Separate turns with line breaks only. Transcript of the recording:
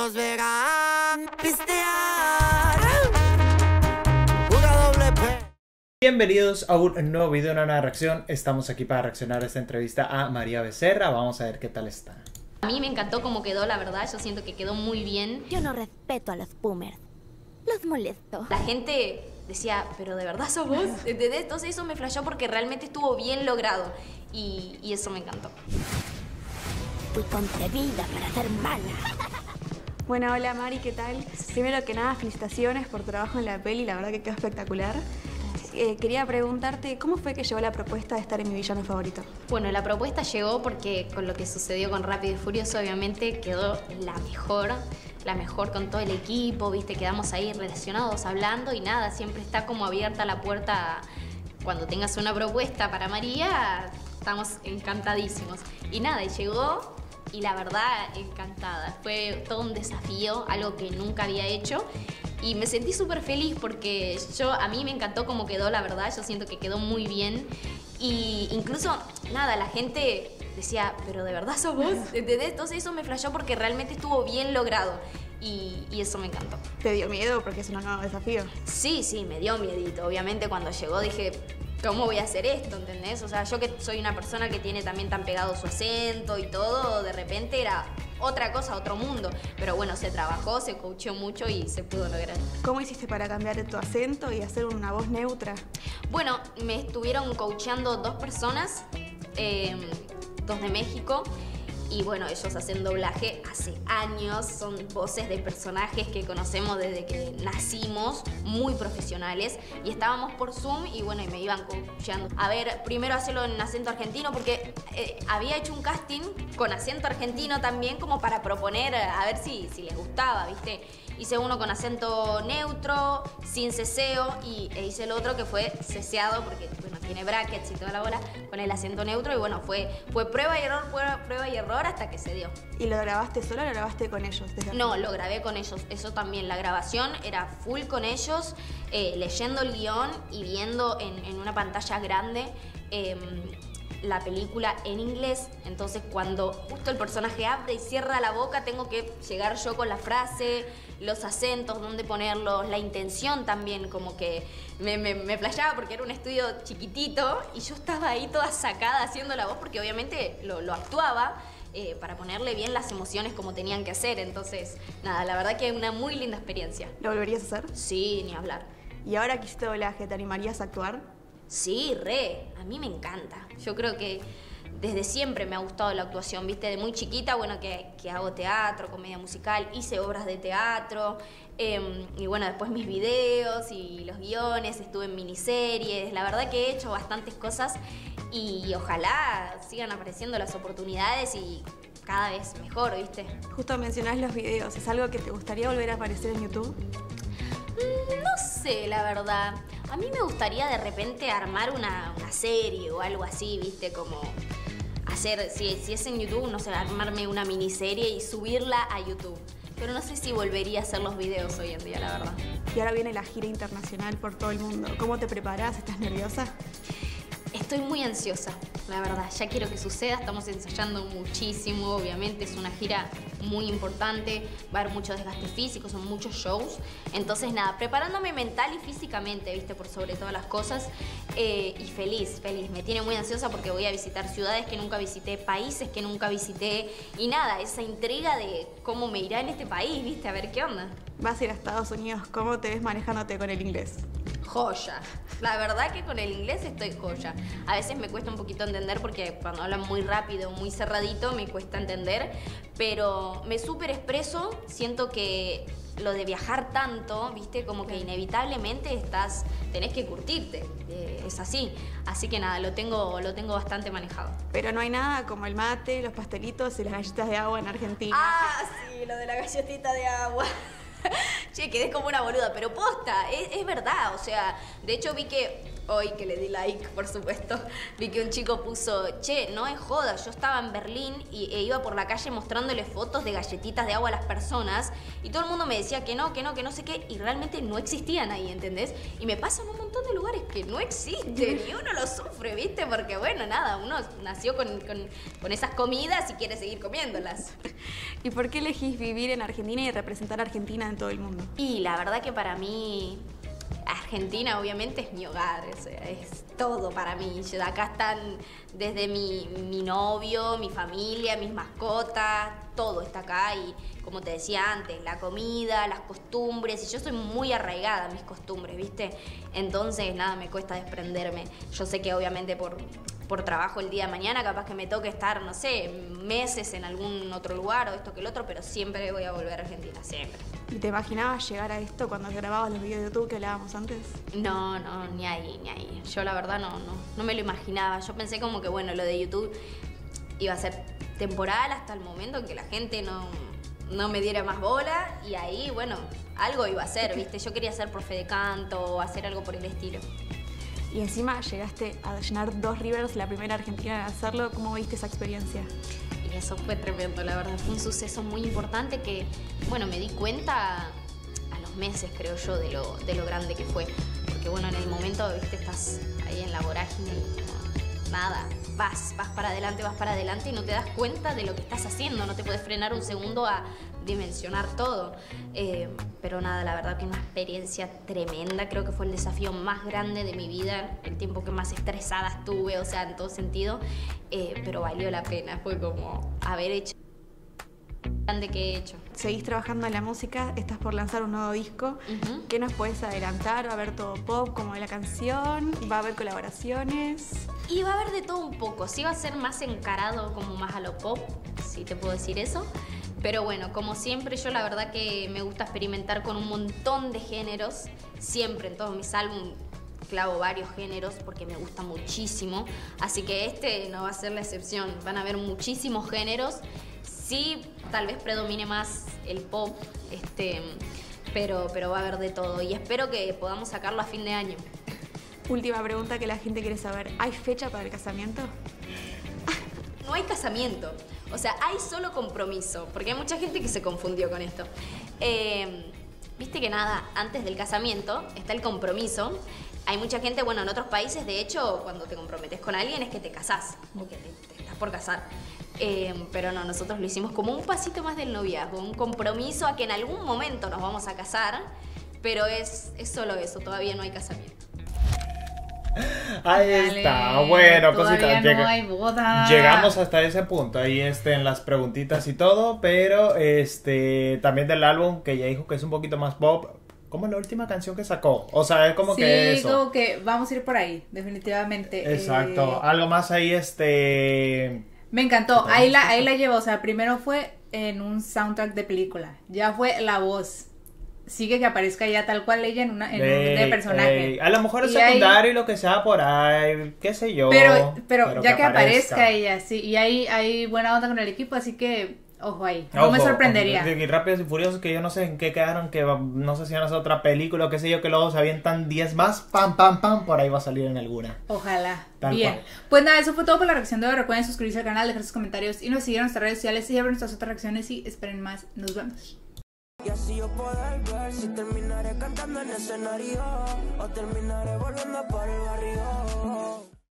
los verán pistear. Una doble P.
Bienvenidos a un nuevo video, una nueva reacción. Estamos aquí para reaccionar a esta entrevista a María Becerra. Vamos a ver qué tal está.
A mí me encantó cómo quedó, la verdad. Yo siento que quedó muy bien.
Yo no respeto a los boomers. Los molesto.
La gente decía, pero ¿de verdad sos vos? ¿Entendés? Entonces eso me flashó porque realmente estuvo bien logrado. Y eso me encantó.
Fui concebida para ser mala.
Bueno, hola Mari, ¿qué tal? Primero que nada, felicitaciones por tu trabajo en la peli, la verdad que quedó espectacular. Quería preguntarte, ¿cómo fue que llegó la propuesta de estar en Mi Villano Favorito?
Bueno, la propuesta llegó porque con lo que sucedió con Rápido y Furioso, obviamente quedó la mejor con todo el equipo, viste, quedamos ahí relacionados hablando y nada, siempre está como abierta la puerta. Cuando tengas una propuesta para María, estamos encantadísimos. Y nada, y llegó y la verdad, encantada. Fue todo un desafío, algo que nunca había hecho. Y me sentí súper feliz porque a mí me encantó cómo quedó, la verdad. Yo siento que quedó muy bien. Y incluso, nada, la gente decía, pero ¿de verdad sos vos? ¿Entendés? Entonces eso me flashó porque realmente estuvo bien logrado. Y eso me encantó.
¿Te dio miedo porque es un nuevo desafío?
Sí, me dio miedito. Obviamente cuando llegó dije, ¿cómo voy a hacer esto? ¿Entendés? O sea, yo que soy una persona que tiene también tan pegado su acento y todo, de repente era otra cosa, otro mundo. Pero bueno, se trabajó, se coacheó mucho y se pudo lograr.
¿Cómo hiciste para cambiar tu acento y hacer una voz neutra?
Bueno, me estuvieron coacheando dos personas, dos de México. Y bueno, ellos hacen doblaje hace años, son voces de personajes que conocemos desde que nacimos, muy profesionales. Y estábamos por Zoom y bueno, y me iban coacheando. A ver, primero hacerlo en acento argentino porque había hecho un casting con acento argentino también como para proponer, a ver si les gustaba, ¿viste? Hice uno con acento neutro, sin ceseo, e hice el otro que fue ceseado porque, bueno, tiene brackets y toda la bola, con el acento neutro. Y bueno, fue prueba y error hasta que se dio.
¿Y lo grabaste solo o lo grabaste con ellos?
No, lo grabé con ellos. Eso también, la grabación era full con ellos, leyendo el guión y viendo en una pantalla grande la película en inglés. Entonces cuando justo el personaje abre y cierra la boca, tengo que llegar yo con la frase, los acentos, dónde ponerlos, la intención también, como que me flasheaba porque era un estudio chiquitito y yo estaba ahí toda sacada haciendo la voz porque obviamente lo actuaba para ponerle bien las emociones como tenían que hacer. Entonces, nada, la verdad que es una muy linda experiencia.
¿Lo volverías a hacer?
Sí, ni hablar.
¿Y ahora que hiciste doblaje, te animarías a actuar?
Sí, a mí me encanta. Yo creo que desde siempre me ha gustado la actuación, ¿viste? De muy chiquita, bueno, que hago teatro, comedia musical, hice obras de teatro, y bueno, después mis videos y los guiones, estuve en miniseries. La verdad que he hecho bastantes cosas y ojalá sigan apareciendo las oportunidades y cada vez mejor, ¿viste?
Justo mencionás los videos, ¿es algo que te gustaría volver a aparecer en YouTube?
No sé, la verdad. A mí me gustaría de repente armar una serie o algo así, ¿viste? Como hacer, si es en YouTube, no sé, armarme una miniserie y subirla a YouTube. Pero no sé si volvería a hacer los videos hoy en día, la verdad.
Y ahora viene la gira internacional por todo el mundo. ¿Cómo te preparás? ¿Estás nerviosa?
Estoy muy ansiosa, la verdad. Ya quiero que suceda. Estamos ensayando muchísimo. Obviamente es una gira muy importante. Va a haber mucho desgaste físico, son muchos shows. Entonces, nada, preparándome mental y físicamente, ¿viste? Por sobre todas las cosas. Y feliz. Me tiene muy ansiosa porque voy a visitar ciudades que nunca visité, países que nunca visité. Y nada, esa intriga de cómo me irá en este país, ¿viste? A ver qué onda.
Vas a ir a Estados Unidos. ¿Cómo te ves manejándote con el inglés?
Joya. La verdad que con el inglés estoy joya. A veces me cuesta un poquito entender porque cuando hablan muy rápido, muy cerradito, me cuesta entender. Pero me súper expreso. Siento que lo de viajar tanto, ¿viste? Como que inevitablemente tenés que curtirte. Es así. Así que nada, lo tengo bastante manejado.
Pero no hay nada como el mate, los pastelitos y las galletas de agua en Argentina.
Ah, sí, lo de la galletita de agua. Che, quedé como una boluda, pero posta, es verdad. O sea, de hecho vi que hoy que le di like, por supuesto, vi que un chico puso, che, no es joda, yo estaba en Berlín e iba por la calle mostrándole fotos de galletitas de agua a las personas y todo el mundo me decía que no sé qué, y realmente no existían ahí, ¿entendés? Y me pasa en un montón de lugares que no existen y uno lo sufre, ¿viste? Porque bueno, nada, uno nació con esas comidas y quiere seguir comiéndolas.
¿Y por qué elegís vivir en Argentina y representar a Argentina en todo el mundo?
Y la verdad que para mí Argentina obviamente es mi hogar, o sea, es todo para mí. Acá están desde mi novio, mi familia, mis mascotas, todo está acá y como te decía antes, la comida, las costumbres, y yo soy muy arraigada a mis costumbres, ¿viste? Entonces nada, me cuesta desprenderme. Yo sé que obviamente por trabajo el día de mañana capaz que me toque estar, no sé, meses en algún otro lugar o esto que el otro, pero siempre voy a volver a Argentina, siempre.
¿Y te imaginabas llegar a esto cuando grababas los videos de YouTube que hablábamos antes?
No, ni ahí, ni ahí. Yo la verdad no me lo imaginaba. Yo pensé como que bueno, lo de YouTube iba a ser temporal hasta el momento en que la gente no me diera más bola y ahí, bueno, algo iba a ser, ¿viste? Yo quería ser profe de canto o hacer algo por el estilo.
Y encima llegaste a llenar 2 Rivers, la primera argentina en hacerlo. ¿Cómo viste esa experiencia?
Y eso fue tremendo, la verdad. Fue un suceso muy importante que, bueno, me di cuenta a los meses, creo yo, de lo grande que fue. Porque, bueno, en el momento, viste, estás ahí en la vorágine y nada, vas para adelante y no te das cuenta de lo que estás haciendo. No te puedes frenar un segundo a dimensionar todo. Pero nada, la verdad que una experiencia tremenda. Creo que fue el desafío más grande de mi vida, el tiempo que más estresada estuve, o sea, en todo sentido. Pero valió la pena, fue como haber hecho grande que he hecho.
Seguís trabajando en la música, estás por lanzar un nuevo disco. ¿Qué nos puedes adelantar? ¿Va a haber todo pop como de la canción? ¿Va a haber colaboraciones?
Y va a haber de todo un poco, sí va a ser más encarado como más a lo pop, si te puedo decir eso. Pero bueno, como siempre, yo la verdad que me gusta experimentar con un montón de géneros. Siempre en todos mis álbumes clavo varios géneros porque me gusta muchísimo. Así que este no va a ser la excepción. Van a haber muchísimos géneros. Sí, tal vez predomine más el pop, pero va a haber de todo. Y espero que podamos sacarlo a fin de año.
Última pregunta que la gente quiere saber. ¿Hay fecha para el casamiento?
No hay casamiento. O sea, hay solo compromiso, porque hay mucha gente que se confundió con esto. Viste que nada, antes del casamiento está el compromiso. Hay mucha gente, bueno, en otros países, de hecho, cuando te comprometes con alguien es que te casás, o que te estás por casar. Pero no, nosotros lo hicimos como un pasito más del noviazgo, un compromiso a que en algún momento nos vamos a casar, pero es solo eso, todavía no hay casamiento.
Ahí
Dale,
está, bueno,
todavía
cositas.
no hay boda.
Llegamos hasta ese punto, ahí en las preguntitas y todo, pero también del álbum que ya dijo que es un poquito más pop, como la última canción que sacó, o sea, es como
Sí,
que eso.
como que vamos a ir por ahí, definitivamente.
Exacto, algo más ahí
Me encantó, ahí la llevó, o sea, primero fue en un soundtrack de película, ya fue la voz. Sigue que aparezca ya tal cual ella en un de personaje.
A lo mejor es
Y
secundario y lo que sea por ahí, qué sé yo.
Pero ya que aparezca ella, sí. Y hay buena onda con el equipo, así que, ojo ahí. No me sorprendería.
Y Rápidos y Furiosos, que yo no sé en qué quedaron, que no sé si van a hacer otra película o qué sé yo, que luego se avientan 10 más, pam, por ahí va a salir en alguna.
Ojalá.
Tal
Bien.
cual.
Pues nada, eso fue todo por la reacción de hoy. Recuerden suscribirse al canal, dejar sus comentarios y nos seguir en nuestras redes sociales y ver nuestras otras reacciones y esperen más. Nos vemos.
Y así yo poder ver si terminaré cantando en escenario o terminaré volviendo por el barrio.